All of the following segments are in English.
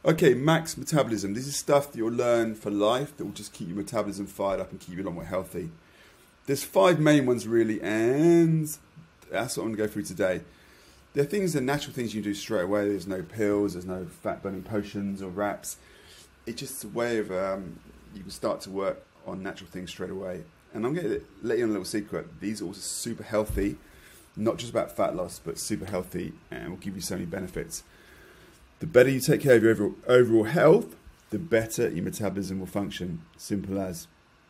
Okay, max metabolism. This is stuff that you'll learn for life that will just keep your metabolism fired up and keep you a lot more healthy. There's five main ones really, and that's what I'm going to go through today. They're things, they're natural things you can do straight away. There's no pills, there's no fat burning potions or wraps. It's just a way of, you can start to work on natural things straight away. And I'm going to let you on a little secret. These are also super healthy, not just about fat loss, but super healthy and will give you so many benefits. The better you take care of your overall health, the better your metabolism will function. Simple as.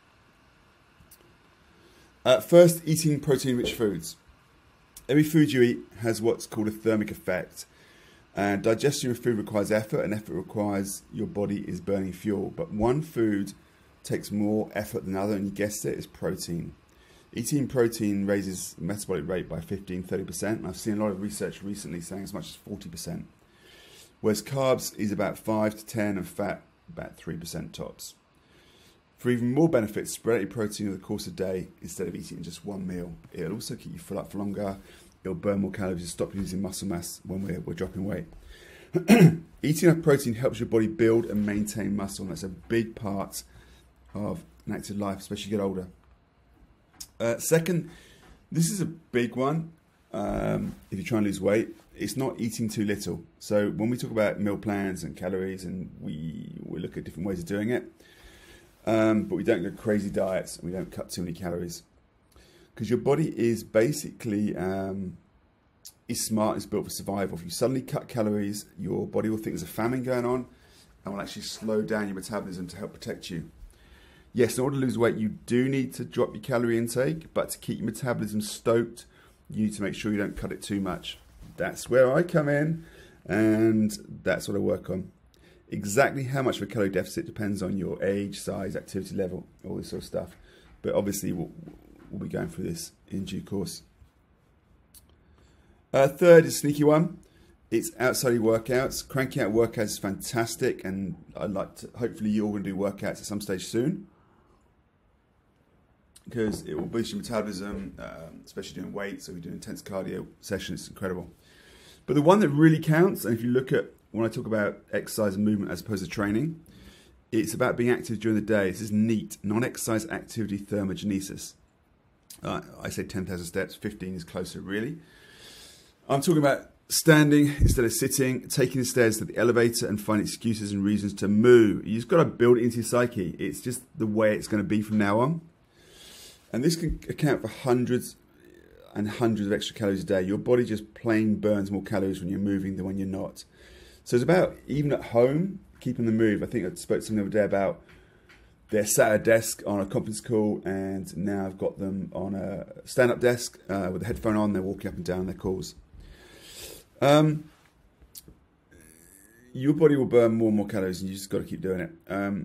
First, eating protein-rich foods. Every food you eat has what's called a thermic effect. And digestion of food requires effort, and effort requires your body is burning fuel. But one food takes more effort than another, and you guessed it, is protein. Eating protein raises the metabolic rate by 15-30%. And I've seen a lot of research recently saying as much as 40%. Whereas carbs is about 5 to 10 and fat about 3% tops. For even more benefits, spread out your protein over the course of the day instead of eating just one meal. It'll also keep you full up for longer. It'll burn more calories and stop losing muscle mass when we're dropping weight. Eating enough protein helps your body build and maintain muscle. And that's a big part of an active life, especially as you get older. Second, this is a big one if you're trying to lose weight. It's not eating too little. So when we talk about meal plans and calories, and we look at different ways of doing it, but we don't go crazy diets and we don't cut too many calories. Because your body is basically is smart, it's built for survival. If you suddenly cut calories, your body will think there's a famine going on and will actually slow down your metabolism to help protect you. Yes, in order to lose weight, you do need to drop your calorie intake, but to keep your metabolism stoked, you need to make sure you don't cut it too much. That's where I come in, and that's what I work on. Exactly how much of a calorie deficit depends on your age, size, activity level, all this sort of stuff. But obviously, we'll be going through this in due course. Third is a sneaky one. It's outside your workouts. Cranking out workouts is fantastic, and I'd like to, hopefully you're all going to do workouts at some stage soon, because it will boost your metabolism, especially doing weights. So if you do an intense cardio session, it's incredible. But the one that really counts, and if you look at when I talk about exercise and movement as opposed to training, it's about being active during the day. This is NEAT, non-exercise activity thermogenesis. I say 10,000 steps, 15 is closer really. I'm talking about standing instead of sitting, taking the stairs to the elevator and finding excuses and reasons to move. You've got to build it into your psyche. It's just the way it's going to be from now on. And this can account for hundreds and hundreds of extra calories a day. Your body just plain burns more calories when you're moving than when you're not. So it's about, even at home, keeping the move. I think I spoke to someone the other day about they're sat at a desk on a conference call, and now I've got them on a stand-up desk with a headphone on. They're walking up and down their calls. Your body will burn more and more calories, and you just got to keep doing it.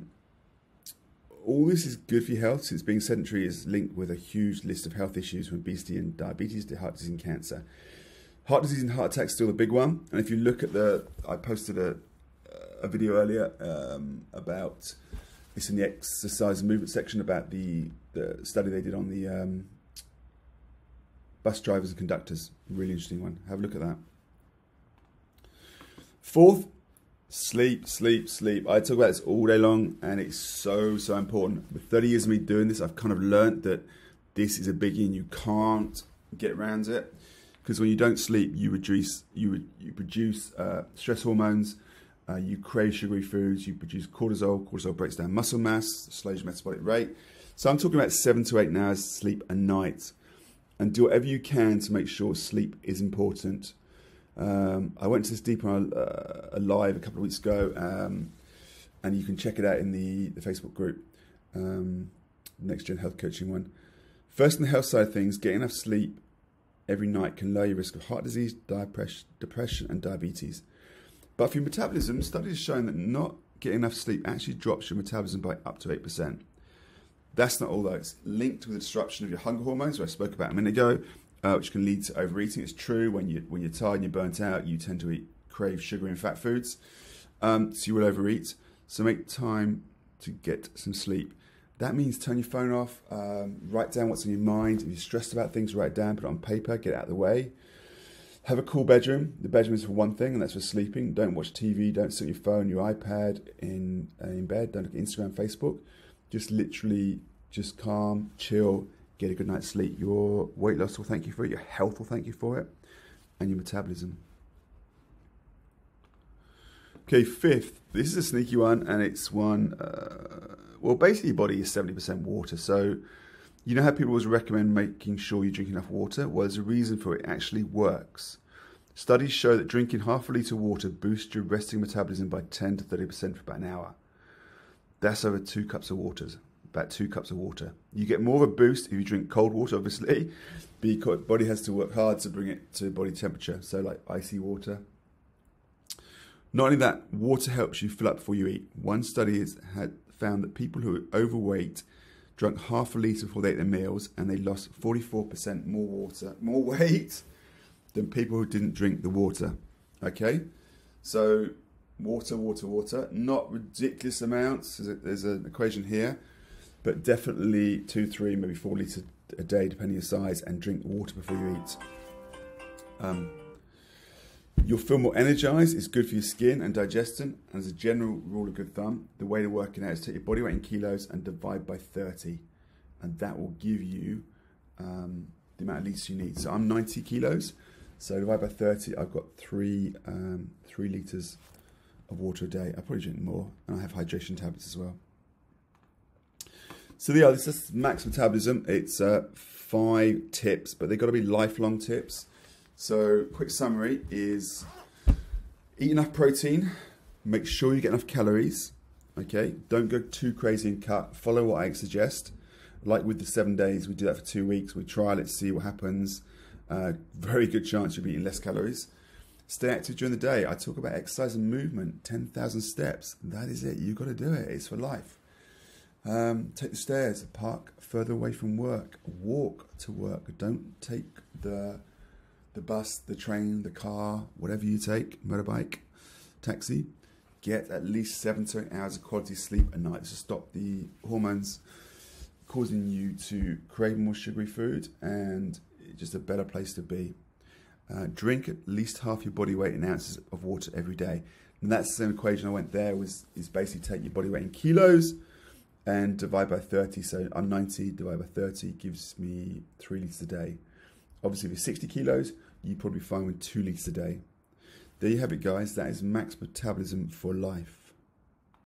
All this is good for your health, since being sedentary is linked with a huge list of health issues, from obesity and diabetes to heart disease and cancer. Heart disease and heart attack is still the big one. And if you look at I posted a video earlier about, it's in the exercise and movement section, about the study they did on the bus drivers and conductors. Really interesting one. Have a look at that. Fourth, sleep, sleep, sleep. I talk about this all day long, and it's so important. With 30 years of me doing this, I've kind of learnt that this is a biggie and you can't get around it. Because when you don't sleep, you produce stress hormones, you crave sugary foods, you produce cortisol. Cortisol breaks down muscle mass, slows your metabolic rate. So I'm talking about 7 to 8 hours sleep a night. And do whatever you can to make sure sleep is important. I went to this deep on a live a couple of weeks ago, and you can check it out in the Facebook group, Next Gen Health Coaching one. First, on the health side of things, getting enough sleep every night can lower your risk of heart disease, depression, and diabetes. But for your metabolism, studies have shown that not getting enough sleep actually drops your metabolism by up to 8%. That's not all though. It's linked with the disruption of your hunger hormones, which I spoke about a minute ago, which can lead to overeating. It's true, when you're tired and you're burnt out, you tend to crave sugar and fat foods, so you will overeat. So make time to get some sleep. That means turn your phone off, write down what's in your mind. If you're stressed about things, write it down, put it on paper, get it out of the way. Have a cool bedroom. The bedroom is for one thing, and that's for sleeping. Don't watch TV. Don't sit on your phone, your iPad in bed. Don't look at Instagram, Facebook. Just literally just calm, chill, get a good night's sleep. Your weight loss will thank you for it. Your health will thank you for it. And your metabolism. Okay, fifth. This is a sneaky one, and it's one... well, basically your body is 70% water. So you know how people always recommend making sure you drink enough water? Well, there's a reason for it. It actually works. Studies show that drinking half a litre of water boosts your resting metabolism by 10 to 30% for about an hour. That's over 2 cups of water. About 2 cups of water. You get more of a boost if you drink cold water, obviously, because body has to work hard to bring it to body temperature. So like icy water. Not only that, water helps you fill up before you eat. One study had found that people who are overweight drank half a litre before they ate their meals, and they lost 44% more weight than people who didn't drink the water. Okay, so water, not ridiculous amounts. There's an equation here, but definitely 2, 3, maybe 4 litres a day, depending on your size, and drink water before you eat. You'll feel more energized. It's good for your skin and digestion. And as a general rule of good thumb, the way to work it out is take your body weight in kilos and divide by 30. And that will give you the amount of litres you need. So I'm 90 kilos. So divide by 30, I've got 3 litres of water a day. I probably drink more. And I have hydration tablets as well. So yeah, this is max metabolism. It's 5 tips, but they've got to be lifelong tips. So, quick summary is eat enough protein, make sure you get enough calories, okay? Don't go too crazy and cut. Follow what I suggest. Like with the 7 days, we do that for 2 weeks. We trial it, see what happens. Very good chance you'll be eating less calories. Stay active during the day. I talk about exercise and movement, 10,000 steps. That is it. You've got to do it. It's for life. Take the stairs, park further away from work. Walk to work. Don't take the bus, the train, the car, whatever you take, motorbike, taxi. Get at least 7 to 8 hours of quality sleep a night to stop the hormones causing you to crave more sugary food, and just a better place to be. Drink at least half your body weight in ounces of water every day. And that's the same equation I went there, is basically take your body weight in kilos and divide by 30. So I'm 90, divide by 30 gives me 3 litres a day. Obviously, if you're 60 kilos, you're probably fine with 2 litres a day. There you have it, guys. That is max metabolism for life.